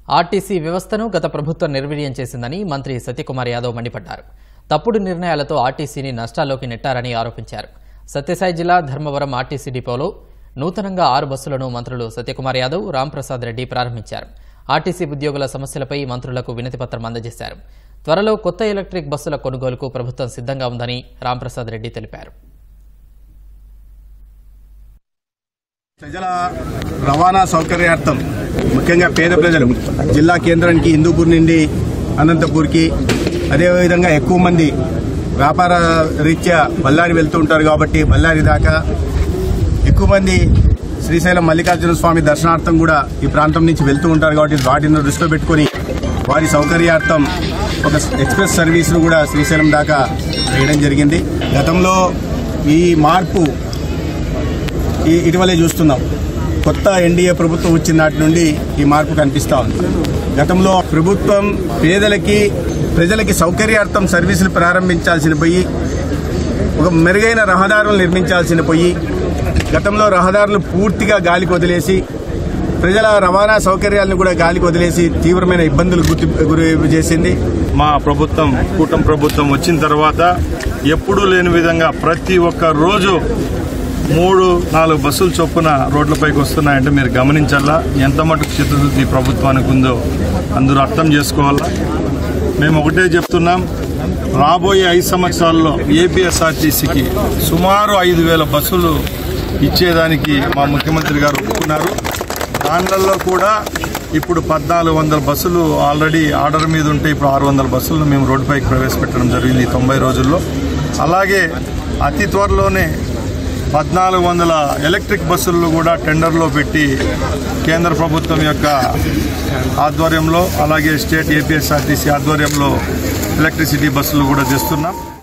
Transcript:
RTC వ్యవస్థను గత ప్రభుత్వం నిర్వీర్యం చేసిందని మంత్రి సత్యకుమార్ యాదవ్ మండిపడ్డారు. తప్పుడు నిర్ణయాలతో ఆర్టీసీని నష్టాల్లోకి నెట్టారని ఆరోపించారు. సత్యసాయి జిల్లా ధర్మవరం ఆర్టీసీ డిపోలో నూతనంగా 6 బస్సులను మంత్రులు సత్యకుమార్ యాదవ్, రాంప్రసాద్ రెడ్డి ప్రారంభించారు. ఆర్టీసీ ఉద్యోగుల సమస్యలపై మంత్రులకు వినతిపత్రం అందజేశారు. త్వరలో కొత్త ఎలక్ట్రిక్ బస్సుల కొనుగోలుకు ప్రభుత్వం సిద్ధంగా ఉందని రాంప్రసాద్ రెడ్డి తెలిపారు. ప్రజల రవాణా సౌకర్యార్థం ముఖ్యంగా పేద ప్రజలు జిల్లా కేంద్రానికి హిందూపూర్ నుండి అనంతపూర్కి అదేవిధంగా ఎక్కువ మంది వ్యాపార రీత్యా బళ్ళారి వెళ్తూ ఉంటారు కాబట్టి బళ్ళారి దాకా ఎక్కువ మంది శ్రీశైలం మల్లికార్జున స్వామి దర్శనార్థం కూడా ఈ ప్రాంతం నుంచి వెళ్తూ ఉంటారు కాబట్టి వాటిని దృష్టిలో పెట్టుకుని వారి సౌకర్యార్థం ఒక ఎక్స్ప్రెస్ సర్వీసును కూడా శ్రీశైలం దాకా వేయడం జరిగింది. గతంలో ఈ మార్పు ఇటీవలే చూస్తున్నాం. కొత్త ఎన్డీఏ ప్రభుత్వం వచ్చిన నాటి నుండి ఈ మార్పు కనిపిస్తూ ఉంది. గతంలో ప్రభుత్వం ప్రజలకి సౌకర్యార్థం సర్వీసులు ప్రారంభించాల్సిన పోయి ఒక మెరుగైన రహదారులు నిర్మించాల్సిన పోయి గతంలో రహదారులు పూర్తిగా గాలికి వదిలేసి ప్రజల రవాణా సౌకర్యాలను కూడా గాలికి వదిలేసి తీవ్రమైన ఇబ్బందులు గురి చేసింది. మా ప్రభుత్వం కూటమి ప్రభుత్వం వచ్చిన తర్వాత ఎప్పుడూ లేని విధంగా ప్రతి ఒక్క రోజు 3-4 బస్సులు చొప్పున రోడ్లపైకి వస్తున్నాయంటే మీరు గమనించాలా ఎంత మటుకు చిత్తశుద్ధి ప్రభుత్వానికి ఉందో అందరూ అర్థం చేసుకోవాలా. మేము ఒకటే చెప్తున్నాం, రాబోయే 5 సంవత్సరాల్లో ఏపీఎస్ఆర్టీసీకి సుమారు 5,000 బస్సులు ఇచ్చేదానికి మా ముఖ్యమంత్రి గారు ఒప్పుకున్నారు. దానిలో కూడా ఇప్పుడు 1,400 బస్సులు ఆల్రెడీ ఆర్డర్ మీద ఉంటే ఇప్పుడు 600 బస్సులను మేము రోడ్డుపైకి ప్రవేశపెట్టడం జరిగింది 90 రోజుల్లో. అలాగే అతి త్వరలోనే 1,400 ఎలక్ట్రిక్ బస్సులను కూడా టెండర్లో పెట్టి కేంద్ర ప్రభుత్వం యొక్క ఆధ్వర్యంలో అలాగే స్టేట్ ఏపీఎస్ఆర్టీసీ ఆధ్వర్యంలో ఎలక్ట్రిసిటీ బస్సులు కూడా తెస్తున్నాం.